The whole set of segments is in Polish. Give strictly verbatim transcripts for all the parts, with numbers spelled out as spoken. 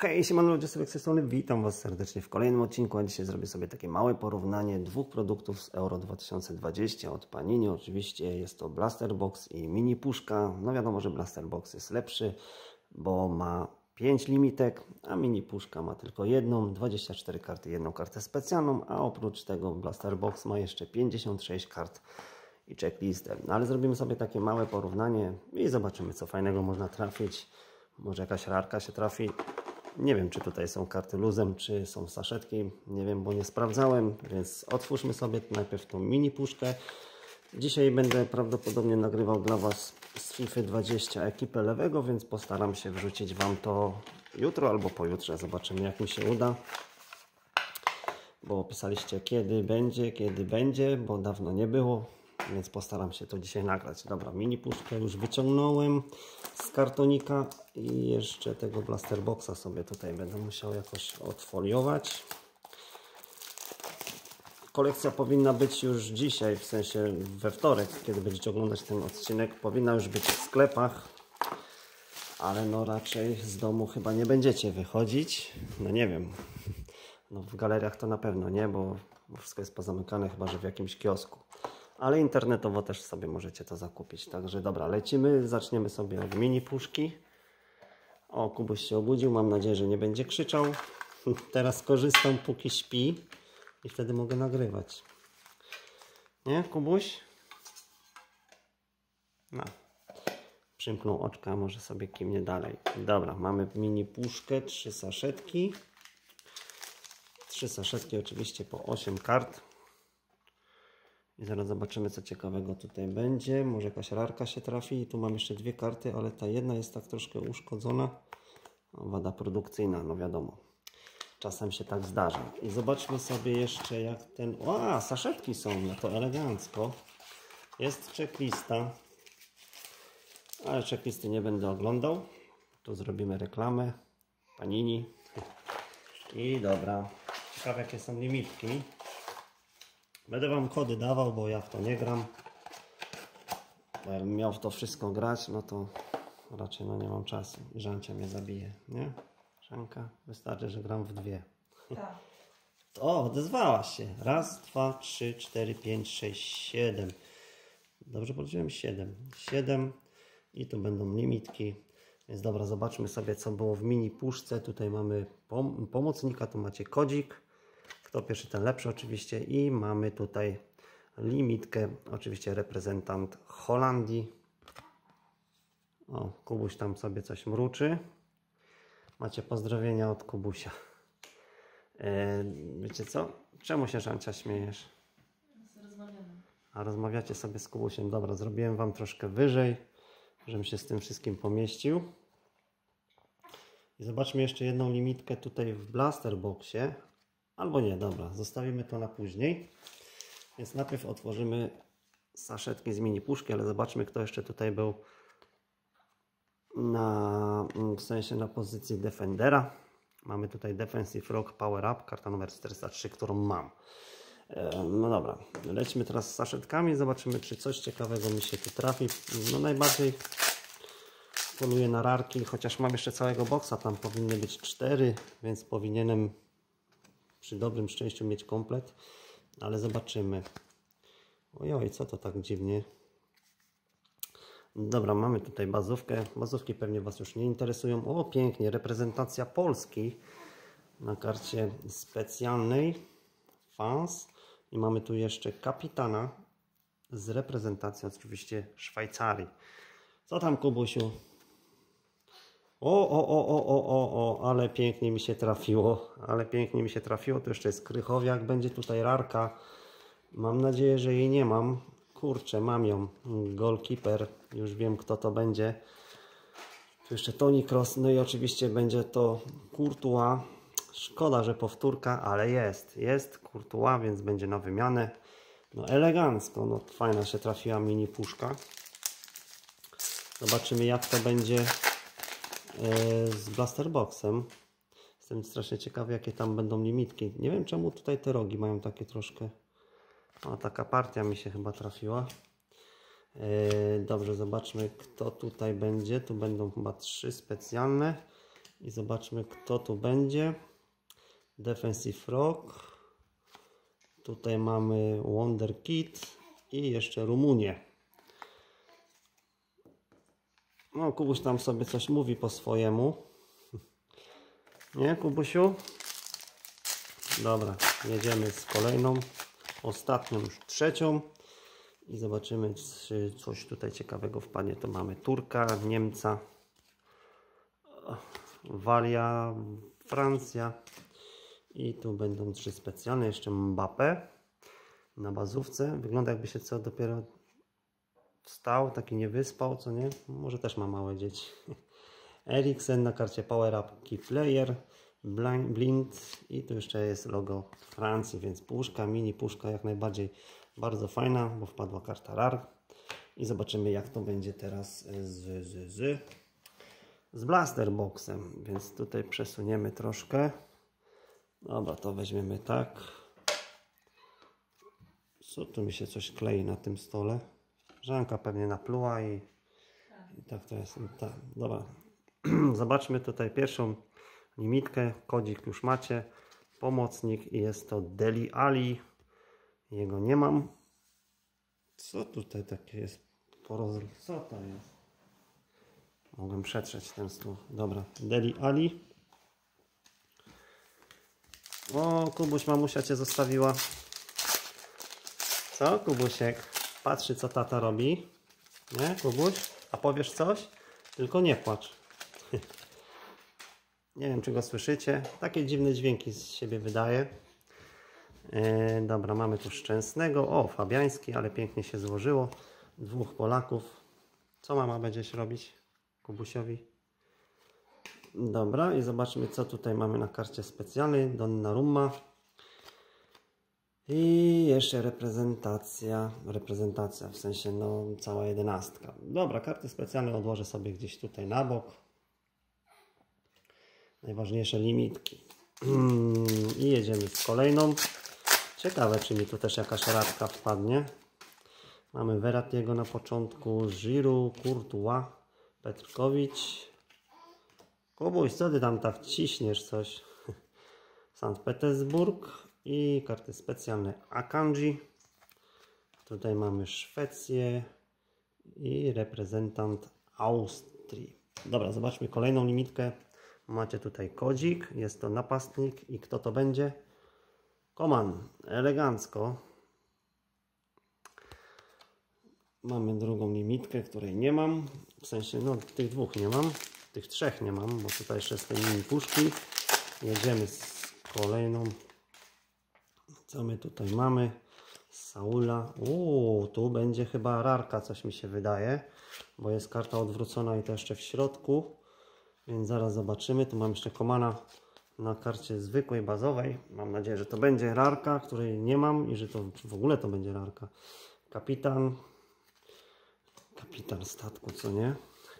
Hej, siemano ludzie, z tej strony, witam Was serdecznie w kolejnym odcinku, a dzisiaj zrobię sobie takie małe porównanie dwóch produktów z Euro dwa tysiące dwadzieścia od Panini. Oczywiście jest to Blaster Box i mini puszka. No wiadomo, że Blaster Box jest lepszy, bo ma pięć limitek, a mini puszka ma tylko jedną, dwadzieścia cztery karty, jedną kartę specjalną, a oprócz tego Blaster Box ma jeszcze pięćdziesiąt sześć kart i checklistę. No ale zrobimy sobie takie małe porównanie i zobaczymy, co fajnego można trafić. Może jakaś rarka się trafi. Nie wiem, czy tutaj są karty luzem, czy są saszetki. Nie wiem, bo nie sprawdzałem, więc otwórzmy sobie najpierw tą mini puszkę. Dzisiaj będę prawdopodobnie nagrywał dla Was z FIFA dwadzieścia ekipę lewego, więc postaram się wrzucić Wam to jutro albo pojutrze. Zobaczymy, jak mi się uda. Bo pisaliście, kiedy będzie, kiedy będzie, bo dawno nie było. Więc postaram się to dzisiaj nagrać. Dobra, mini puszkę już wyciągnąłem z kartonika i jeszcze tego Blaster Boxa sobie tutaj będę musiał jakoś odfoliować. Kolekcja powinna być już dzisiaj, w sensie we wtorek, kiedy będziecie oglądać ten odcinek, powinna już być w sklepach, ale no raczej z domu chyba nie będziecie wychodzić. No nie wiem, no w galeriach to na pewno nie, bo wszystko jest pozamykane, chyba że w jakimś kiosku. Ale internetowo też sobie możecie to zakupić. Także dobra, lecimy. Zaczniemy sobie od mini puszki. O, Kubuś się obudził. Mam nadzieję, że nie będzie krzyczał. Teraz korzystam, póki śpi. I wtedy mogę nagrywać. Nie, Kubuś? No. Przymknął oczka, może sobie kimnie dalej. Dobra, mamy mini puszkę. Trzy saszetki. Trzy saszetki oczywiście po osiem kart. I zaraz zobaczymy, co ciekawego tutaj będzie. Może jakaś rarka się trafi. I tu mam jeszcze dwie karty, ale ta jedna jest tak troszkę uszkodzona. Wada produkcyjna, no wiadomo. Czasem się tak zdarza. I zobaczmy sobie jeszcze, jak ten... O, saszetki są, no to elegancko. Jest checklista. Ale checklisty nie będę oglądał. Tu zrobimy reklamę. Panini. I dobra. Ciekawe, jakie są limitki. Będę Wam kody dawał, bo ja w to nie gram. Bo jakbym miał w to wszystko grać, no to raczej no nie mam czasu. I Żancia mnie zabije, nie? Żanka, wystarczy, że gram w dwie. Tak. O, odezwałaś się. Raz, dwa, trzy, cztery, pięć, sześć, siedem. Dobrze policzyłem? Siedem. Siedem. I tu będą limitki. Więc dobra, zobaczmy sobie, co było w mini puszce. Tutaj mamy pom pomocnika, tu macie kodzik. Kto pierwszy, ten lepszy oczywiście. I mamy tutaj limitkę, oczywiście reprezentant Holandii. O, Kubuś tam sobie coś mruczy. Macie pozdrowienia od Kubusia. E, wiecie co? Czemu się, Żancia, śmiejesz? Rozmawiamy. A rozmawiacie sobie z Kubusiem. Dobra, zrobiłem Wam troszkę wyżej, żebym się z tym wszystkim pomieścił. I zobaczmy jeszcze jedną limitkę tutaj w Blaster Boxie. Albo nie, dobra, zostawimy to na później. Więc najpierw otworzymy saszetki z mini puszki, ale zobaczmy, kto jeszcze tutaj był na, w sensie na pozycji Defendera. Mamy tutaj Defensive Rock Power Up, karta numer czterysta trzy, którą mam. No dobra, lecimy teraz z saszetkami, zobaczymy, czy coś ciekawego mi się tu trafi. No najbardziej poluję na rarki, chociaż mam jeszcze całego boksa, tam powinny być cztery, więc powinienem przy dobrym szczęściu mieć komplet, ale zobaczymy. Ojoj, co to tak dziwnie? Dobra, mamy tutaj bazówkę. Bazówki pewnie Was już nie interesują. O, pięknie, reprezentacja Polski na karcie specjalnej. Fans. I mamy tu jeszcze kapitana z reprezentacji oczywiście Szwajcarii. Co tam, Kubusiu? O, o, o, o, o, o, o, ale pięknie mi się trafiło, ale pięknie mi się trafiło, to jeszcze jest Krychowiak, będzie tutaj rarka, mam nadzieję, że jej nie mam, kurczę, mam ją, goalkeeper, już wiem, kto to będzie, tu jeszcze Toni Kroos, no i oczywiście będzie to Courtois, szkoda, że powtórka, ale jest, jest Courtois, więc będzie na wymianę, no elegancko, no fajna się trafiła mini puszka, zobaczymy, jak to będzie z Blaster Boxem. Jestem strasznie ciekawy, jakie tam będą limitki. Nie wiem, czemu tutaj te rogi mają takie troszkę... O, taka partia mi się chyba trafiła. Dobrze, zobaczmy, kto tutaj będzie. Tu będą chyba trzy specjalne I zobaczmy, kto tu będzie. Defensive Rock. Tutaj mamy Wonder Kid i jeszcze Rumunię. No, Kubuś tam sobie coś mówi po swojemu. Nie, Kubusiu? Dobra, jedziemy z kolejną, ostatnią, już trzecią. I zobaczymy, czy coś tutaj ciekawego wpadnie. To mamy Turka, Niemca, Walia, Francja. I tu będą trzy specjalne. Jeszcze Mbappé na bazówce. Wygląda, jakby się co dopiero wstał, taki nie wyspał, co nie? Może też ma małe dzieci. Eriksen na karcie Power Up Key Player, Blind i tu jeszcze jest logo Francji, więc puszka, mini puszka jak najbardziej bardzo fajna, bo wpadła karta rar. I zobaczymy, jak to będzie teraz z, z, z, z Blaster Boxem, więc tutaj przesuniemy troszkę. Dobra, to weźmiemy tak. Co tu mi się coś klei na tym stole? Żanka pewnie napluła i, i tak to jest. Tak, dobra. Zobaczmy tutaj pierwszą limitkę. Kodzik już macie. Pomocnik i jest to Deli Ali. Jego nie mam. Co tutaj takie jest? Porozl... Co to jest? Mogłem przetrzeć ten stół. Dobra. Deli Ali. O, Kubuś, mamusia cię zostawiła. Co, Kubusiek? Patrzy, co tata robi. Nie, Kubuś? A powiesz coś? Tylko nie płacz. Nie wiem, czy go słyszycie. Takie dziwne dźwięki z siebie wydaje. E, dobra, mamy tu Szczęsnego. O, Fabiański, ale pięknie się złożyło. Dwóch Polaków. Co mama będziesz robić Kubusiowi? Dobra, i zobaczmy, co tutaj mamy na karcie specjalnej. Donnarumma. I jeszcze reprezentacja. Reprezentacja, w sensie no cała jedenastka. Dobra, karty specjalne odłożę sobie gdzieś tutaj na bok. Najważniejsze limitki. I jedziemy z kolejną. Ciekawe, czy mi tu też jakaś radka wpadnie. Mamy Verrattiego na początku, Giroud, Courtois, Petrkowicz. Kubuś, co ty tam tak ciśniesz coś? Sankt Petersburg i karty specjalne Akanji. Tutaj mamy Szwecję i reprezentant Austrii. Dobra, zobaczmy kolejną limitkę. Macie tutaj kodzik, jest to napastnik i kto to będzie? Coman, elegancko. Mamy drugą limitkę, której nie mam. W sensie, no tych dwóch nie mam. Tych trzech nie mam, bo tutaj jeszcze z tej mini puszki. Jedziemy z kolejną. Co my tutaj mamy? Saula. Uuu, tu będzie chyba rarka, coś mi się wydaje. Bo jest karta odwrócona i to jeszcze w środku. Więc zaraz zobaczymy. Tu mam jeszcze Comana na karcie zwykłej, bazowej. Mam nadzieję, że to będzie rarka, której nie mam i że to w ogóle to będzie rarka. Kapitan. Kapitan statku, co nie?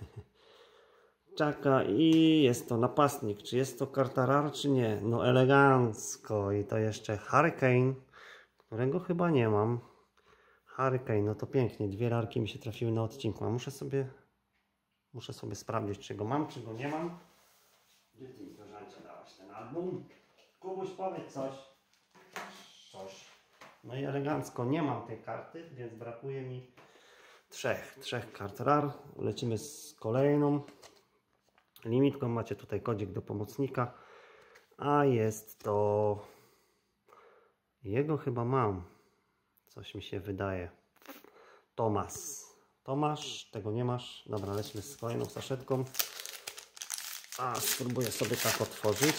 Czaka i jest to napastnik. Czy jest to karta rar, czy nie? No elegancko. I to jeszcze Hurricane, którego chyba nie mam. Hurricane, no to pięknie. Dwie rarki mi się trafiły na odcinku. A muszę sobie muszę sobie sprawdzić, czy go mam, czy go nie mam. Gdzie ty mi to, Żancia, dałaś ten album? Kubuś, powiedz coś. Coś. No i elegancko. Nie mam tej karty, więc brakuje mi trzech. Trzech kart rar. Lecimy z kolejną limitką. Macie tutaj kodzik do pomocnika. A jest to... Jego chyba mam. Coś mi się wydaje. Tomasz. Tomasz, tego nie masz. Dobra, lecimy z kolejną saszetką. A, spróbuję sobie tak otworzyć.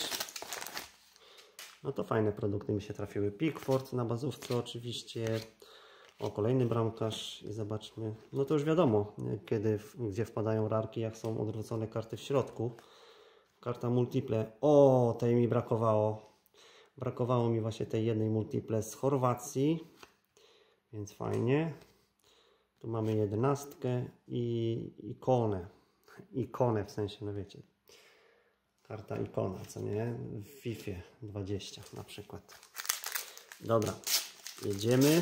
No to fajne produkty mi się trafiły. Pickford na bazówce oczywiście. O, kolejny bramkarz. I zobaczmy. No to już wiadomo, kiedy, gdzie wpadają rarki, jak są odwrócone karty w środku. Karta multiple. O, tej mi brakowało. Brakowało mi właśnie tej jednej multiple z Chorwacji. Więc fajnie. Tu mamy jedenastkę i ikonę. Ikonę w sensie, no wiecie. Karta ikona, co nie? W FIFA dwadzieścia na przykład. Dobra, jedziemy.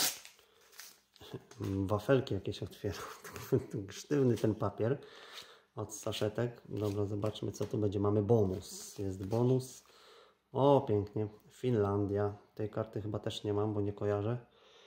Wafelki jakieś otwieram. Sztywny ten papier. od saszetek. Dobra, zobaczmy co tu będzie. Mamy bonus. Jest bonus. O, pięknie. Finlandia. Tej karty chyba też nie mam, bo nie kojarzę.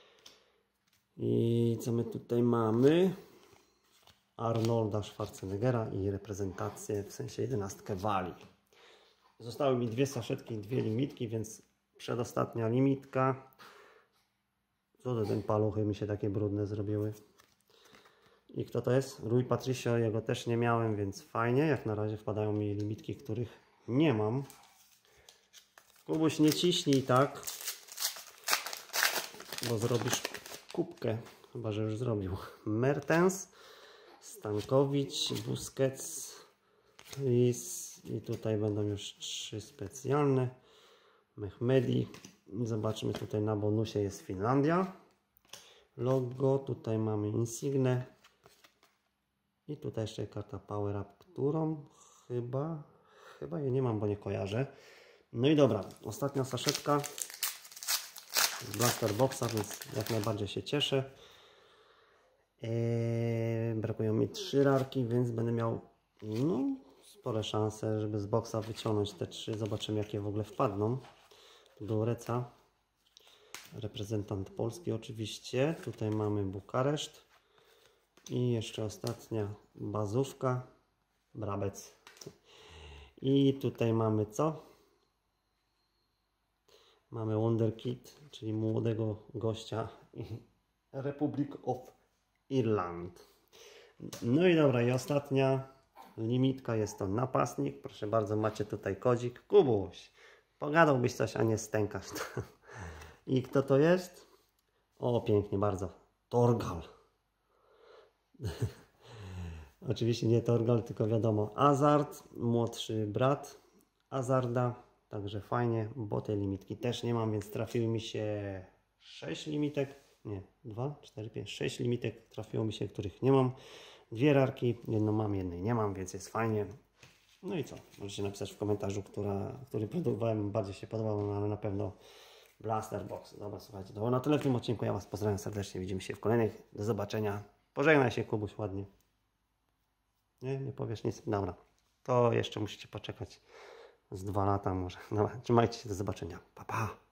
I co my tutaj mamy? Arnolda Schwarzeneggera i reprezentację, w sensie jedenastkę Walii. Zostały mi dwie saszetki i dwie limitki, więc przedostatnia limitka. Co to ten paluchy mi się takie brudne zrobiły. I kto to jest? Rui Patricio, jego też nie miałem, więc fajnie. Jak na razie wpadają mi limitki, których nie mam. Kubuś, nie ciśnij tak, bo zrobisz kubkę. Chyba że już zrobił. Mertens, Stankowicz, Busquets, Lis. I tutaj będą już trzy specjalne. Mehmedi. Zobaczmy, tutaj na bonusie jest Finlandia. Logo, tutaj mamy Insigne. I tutaj jeszcze karta Power Up, którą chyba, chyba jej nie mam, bo nie kojarzę. No i dobra, ostatnia saszetka z Blaster Boxa, więc jak najbardziej się cieszę. Eee, brakują mi trzy rarki, więc będę miał no, spore szanse, żeby z boxa wyciągnąć te trzy. Zobaczymy, jakie w ogóle wpadną. Do Reca. Reprezentant Polski oczywiście. Tutaj mamy Bukareszt. I jeszcze ostatnia bazówka. Brabec. I tutaj mamy co? Mamy Wonderkid, czyli młodego gościa Republic of Ireland. No i dobra, i ostatnia limitka jest to napastnik. Proszę bardzo, macie tutaj kodzik. Kubuś, pogadałbyś coś, a nie stękasz. I kto to jest? O, pięknie bardzo. Torgal. Oczywiście nie Torgal, tylko wiadomo Hazard, młodszy brat Hazarda. Także fajnie, bo tej limitki też nie mam, więc trafiły mi się sześć limitek. Nie, dwa, cztery, pięć, sześć limitek trafiło mi się, których nie mam. Dwie rarki, jedną mam, jednej nie mam, więc jest fajnie. No i co? Możecie napisać w komentarzu, która, który produkowałem, bardziej się podobał, no ale na pewno Blaster Box. Dobra, słuchajcie, to było na tyle w tym odcinku. Ja Was pozdrawiam serdecznie, widzimy się w kolejnych. Do zobaczenia. Pożegnaj się, Kubuś, ładnie. Nie, nie powiesz nic? Dobra, to jeszcze musicie poczekać z dwa lata może. Dobra, trzymajcie się, do zobaczenia. Pa, pa.